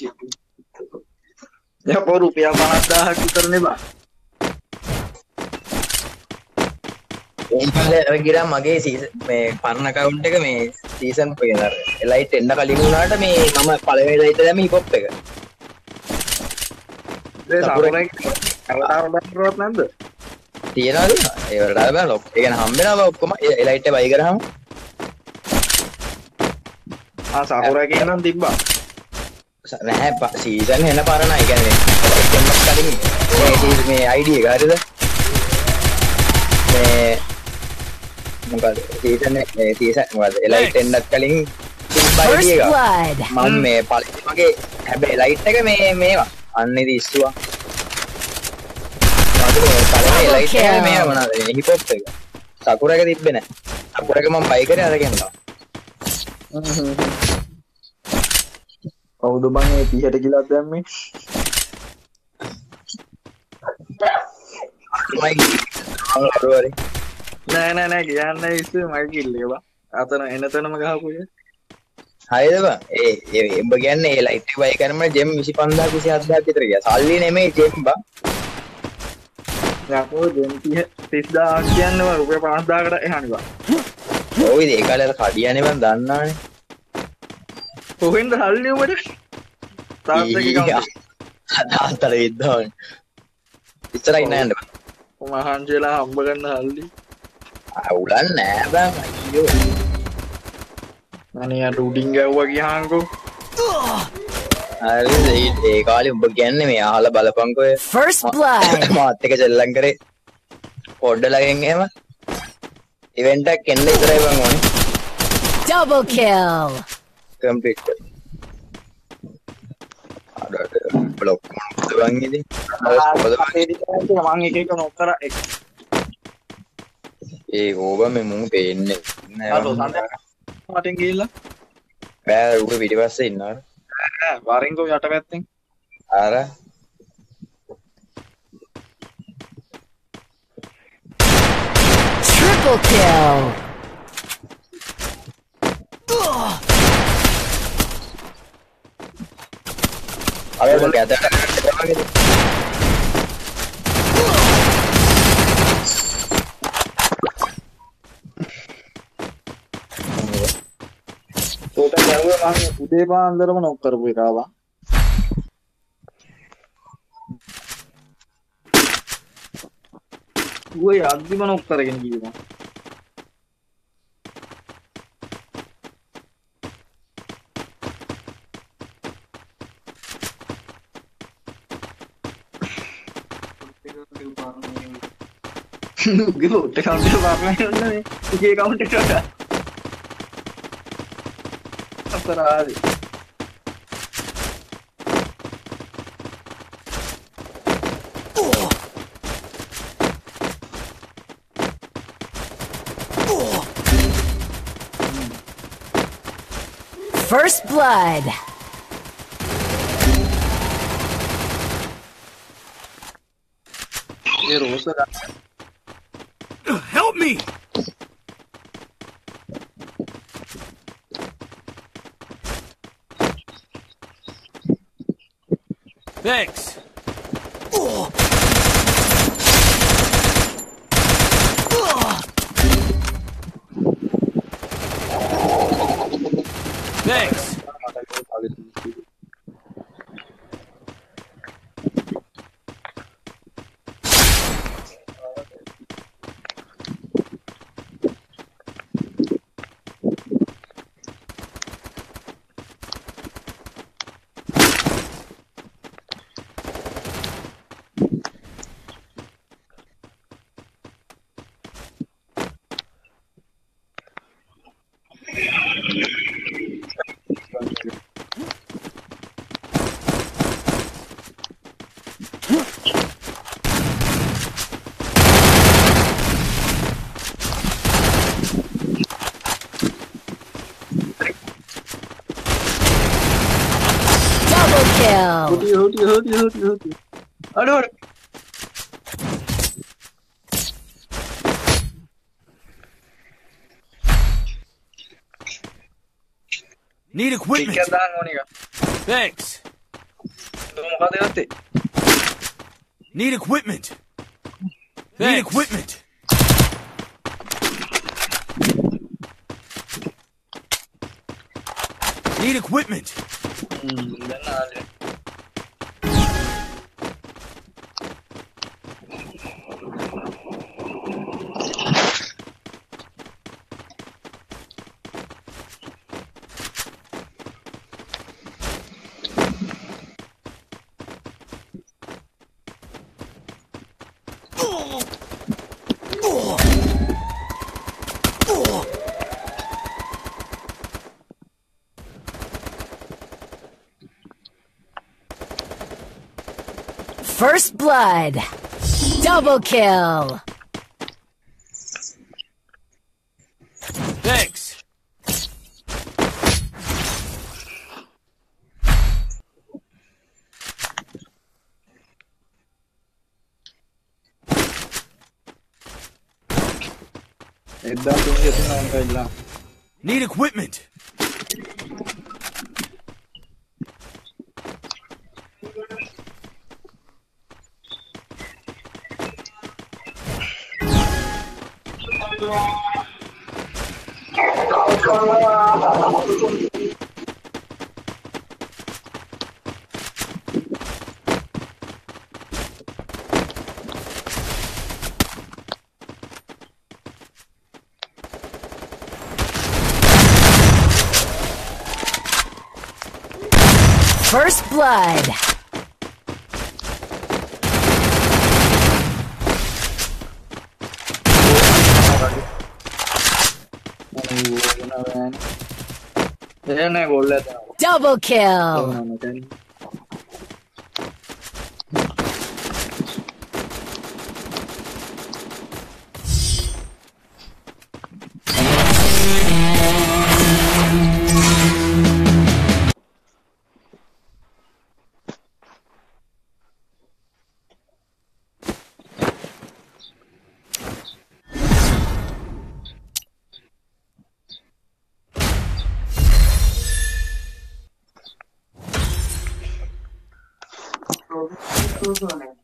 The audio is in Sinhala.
යකෝ රුපියල් 50000ක් විතරනේ බා. උන්පල්ලේ අර ගිරා මගේ මේ පරණ account එක මේ season එකේ නේද එලයිට් එන්න කලින් වුණාට මේ මම පළවෙනි එලයිට් දැම්ම hip hop එක. ඒ සාපුරේ අවතාර බක්රවත් නැද්ද? තියනවාද? ඒ වලට බෑ ලොක්. ඒ කියන්නේ හම්බෙනවා ඔක්කොම එලයිට් එක බයි කරාම. සාපුරේ කියනනම් තිබ්බා. නැහැ සීසන් එන පරණයි. ඒ කියන්නේ එලයිට් එන්න කලින් මේ ID එක හරියද? මේ මොකද සීසන් මොකද එලයිට් එන්නත් කලින් තිබ්බයි එක. මම මේ පළවෙනි මගේ හැබැයි එලයිට් එක මේවා අන්න ඉතින් ඉස්සුවා. පළවෙනි එලයිට් එක මේ මොනවාද හිප් හොප් එක. සකුරා එක තිබ්බේ නැහැ. සකුරා එක මම බයි කරේ අරගෙන ආවා. කවුද බං ඒ 30ට කිලක් දැම්මේ? නෑ කියන්න ඉස්සේ මගේ කිල්ල එක බං. අතන එනතනම ගහපු එක. හරිද බං? ඒ ඔබ කියන්නේ ඒ ලයිට් එක බයි කරනම ජෙම් 25000 27000 විතර ගියා. සල්ලි නෙමෙයි ජෙම් බං. යකෝ ජෙම් 30000 කියන්නේ රුපියල් 50000කට එහානේ බං. ඔය ඉතින් ඒ කාලේ අර කඩියනේ බං දන්නවනේ. කොහෙන්ද සල්ලි උඹට? තාත්තගේ කවුද? තාත්තට විද්දාවනේ. ඉස්සරහින් නෑ යන්න බං. මහන්සියලා හම්බ ගන්න සල්ලි. අවුලක් නෑ බං අයියෝ. අනේ අර උඩින් ගැව්වා ගියාන්කෝ. හරි ඒ කාලේ උඹ කියන්නේ මේ අහලා බලපන්කෝ First blood මාත් එක සෙල්ලම් කරේ පොඩ්ඩලගෙන් එහෙම ඉවෙන්ට් එකක් එන්න ඉතරයි බං ඕනේ double kill කම්ප්ලීට් අර බ්ලොක් කරන් ඉතින් මම එක නොක් කරා ඒ ඕබ මේ මුන් පේන්නේ නෑ මටෙන් ගිහිල්ලා බෑ ඌ පිටිපස්සේ ඉන්නවා වරින්කෝ යට පැත්තෙන් අර triple kill අර ගැතට තෝට ගැව්වා මම උදේ පාන්දරම නොක් කරපු එක ආවා ඌේ අද්දිම නොක් කරගෙන ගියා නුගේ බොට් account එක පාරනේ නෝනේ ඌගේ account එකට අපරාධි first blood ඒ රෝස help me thanks thanks double kill හොටි අඩෝ need equipment ටිකක් දාන්න ඕන එක thanks මොකද ගත්තේ? Need equipment. Need equipment. Need equipment. දැන් ආවේ. First blood. Double kill. Thanks. Need equipment. First blood. Double kill. Close on it.